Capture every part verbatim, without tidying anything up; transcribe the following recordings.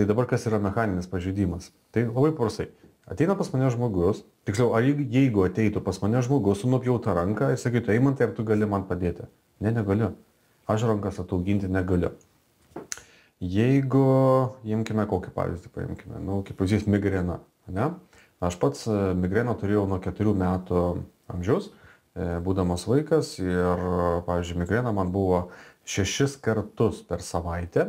Tai dabar kas yra mechaninis pažeidimas? Tai labai paprastai. Ateina pas mane žmogus, tiksliau, ar jeigu ateitų pas mane žmogus su nupjauta ranka ir sakytų, Eimantai, ar tu gali man padėti? Ne, negaliu. Aš rankas atauginti negaliu. Jeigu, imkime kokį pavyzdį, paimkime, nu, kaip pavyzdys migrena, ne? Aš pats migreną turėjau nuo keturių metų amžiaus, būdamas vaikas ir, pavyzdžiui, migrena man buvo šešis kartus per savaitę.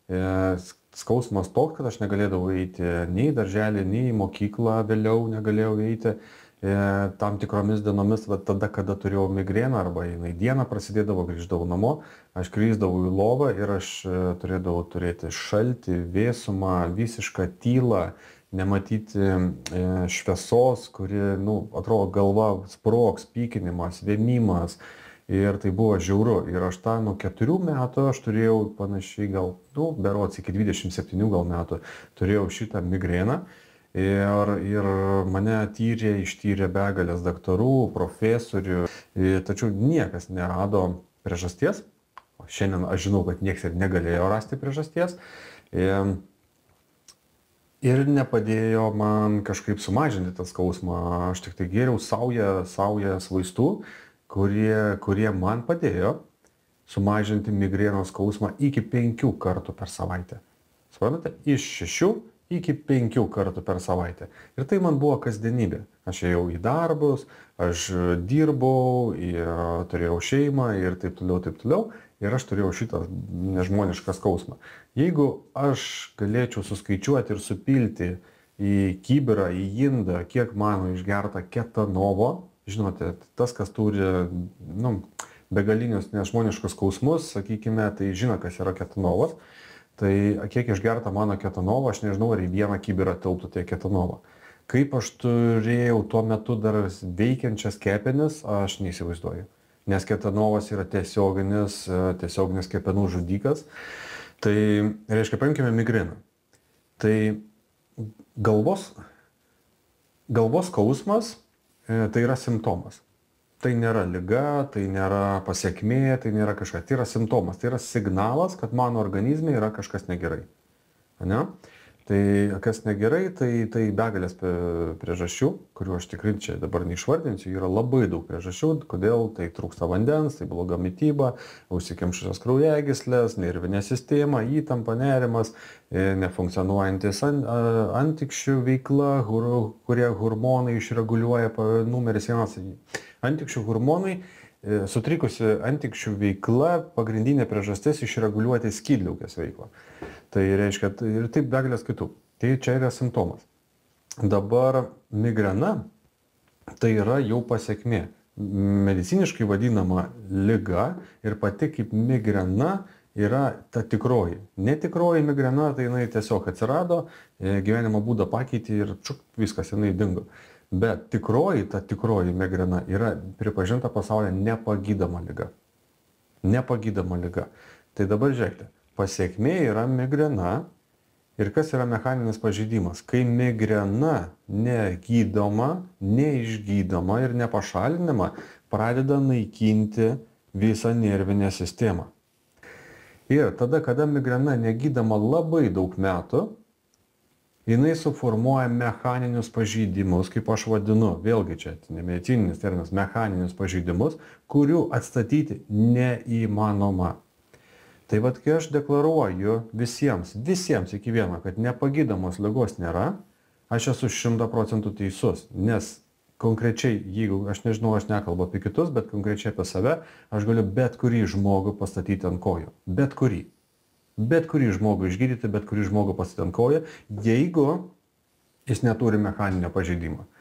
Skausmas toks, kad aš negalėdavau eiti nei į darželį, nei į mokyklą, vėliau negalėjau eiti tam tikromis dienomis, va, tada, kada turėjau migreną arba jinai dieną prasidėdavo, grįždavau namo, aš grįždavau į lovą ir aš turėdavau turėti šaltį, vėsumą, visišką tylą, nematyti šviesos, kuri, nu, atrodo, galva sprogs, pykinimas, vėmimas. Ir tai buvo žiauru. Ir aš tą nuo keturių metų, aš turėjau panašiai gal, nu, berods iki dvidešimt septynių gal metų, turėjau šitą migreną. Ir, ir mane tyrė, ištyrė begalės daktarų, profesorių, tačiau niekas nerado priežasties. O šiandien aš žinau, kad niekas ir negalėjo rasti priežasties. Ir, ir nepadėjo man kažkaip sumažinti tą skausmą. Aš tik tai gėriau saują, saujas vaistų, kurie, kurie man padėjo sumažinti migrenos skausmą iki penkių kartų per savaitę. Suprantate, iš šešių iki penkių kartų per savaitę. Ir tai man buvo kasdienybė. Aš ėjau į darbus, aš dirbau, ir turėjau šeimą ir taip toliau, taip toliau. Ir aš turėjau šitą nežmonišką skausmą. Jeigu aš galėčiau suskaičiuoti ir supilti į kibirą, į indą, kiek mano išgerta ketanovo, žinote, tas, kas turi, nu, begalinius nežmoniškus skausmus, sakykime, tai žino, kas yra ketanovas. Tai kiek išgerta mano ketanovo, aš nežinau, ar į vieną kibirą tilptų tie ketanovo. Kaip aš turėjau tuo metu dar veikiančias kepenis, aš neįsivaizduoju. Nes ketanovas yra tiesioginis, tiesioginis kepenų žudikas. Tai reiškia, paimkime migreną. Tai galvos, galvos skausmas, tai yra simptomas. Tai nėra liga, tai nėra pasiekmė, tai nėra kažkas. Tai yra simptomas, tai yra signalas, kad mano organizme yra kažkas negerai. Ne? Tai kas negerai, tai, tai begalės priežasčių, kurių aš tikrai čia dabar neišvardinsiu, yra labai daug priežasčių, kodėl tai trūksta vandens, tai bloga mityba, užsikemšusios kraujagyslės, nervinė sistema, įtampa, nerimas, nefunkcionuojantis antikščių veikla, kurie hormonai išreguliuoja numeris vienas. Antikščių hormonai, sutrikusi antikščių veikla, pagrindinė priežastis išreguliuoti skydliaukės veiklą. Tai reiškia, ir taip begalės kitų. Tai čia yra simptomas. Dabar migrena, tai yra jau pasiekmė. Mediciniškai vadinama liga ir pati kaip migrena yra ta tikroji. Netikroji migrena, tai jinai tiesiog atsirado, gyvenimo būdą pakeitė ir čuk, viskas, jinai dingo. Bet tikroji, ta tikroji migrena yra pripažinta pasaulyje nepagydoma liga. Nepagydoma liga. Tai dabar žiūrėkite, pasiekmė yra migrena ir kas yra mechaninis pažeidimas. Kai migrena negydoma, neišgydoma ir nepašalinama, pradeda naikinti visą nervinę sistemą. Ir tada, kada migrena negydoma labai daug metų, jinai suformuoja mechaninius pažeidimus, kaip aš vadinu, vėlgi čia nemedicininis terminas, mechaninius pažeidimus, kurių atstatyti neįmanoma. Tai vat, kai aš deklaruoju visiems, visiems iki vieno, kad nepagydomos ligos nėra, aš esu šimtą procentų teisus, nes konkrečiai, jeigu, aš nežinau, aš nekalbu apie kitus, bet konkrečiai apie save, aš galiu bet kurį žmogų pastatyti ant kojų. Bet kurį. Bet kurį žmogų išgydyti, bet kurį žmogų pastatyti ant kojų, jeigu jis neturi mechaninio pažeidimo.